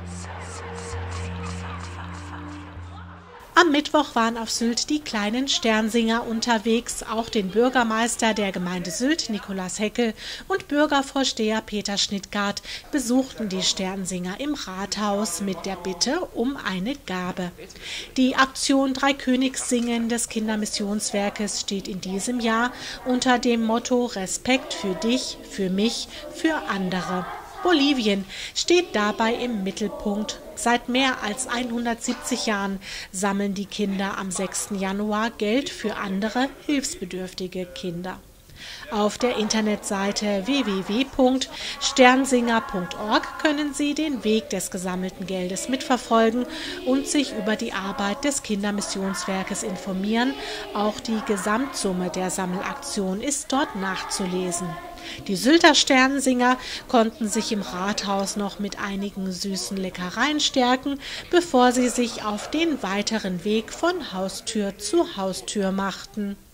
Am Mittwoch waren auf Sylt die kleinen Sternsinger unterwegs. Auch den Bürgermeister der Gemeinde Sylt, Nikolaus Heckel, und Bürgervorsteher Peter Schnittgart besuchten die Sternsinger im Rathaus mit der Bitte um eine Gabe. Die Aktion Dreikönigssingen des Kindermissionswerkes steht in diesem Jahr unter dem Motto Respekt für dich, für mich, für andere. Bolivien steht dabei im Mittelpunkt. Seit mehr als 170 Jahren sammeln die Kinder am 6. Januar Geld für andere hilfsbedürftige Kinder. Auf der Internetseite www.sternsinger.org können Sie den Weg des gesammelten Geldes mitverfolgen und sich über die Arbeit des Kindermissionswerkes informieren. Auch die Gesamtsumme der Sammelaktion ist dort nachzulesen. Die Sylter Sternsinger konnten sich im Rathaus noch mit einigen süßen Leckereien stärken, bevor sie sich auf den weiteren Weg von Haustür zu Haustür machten.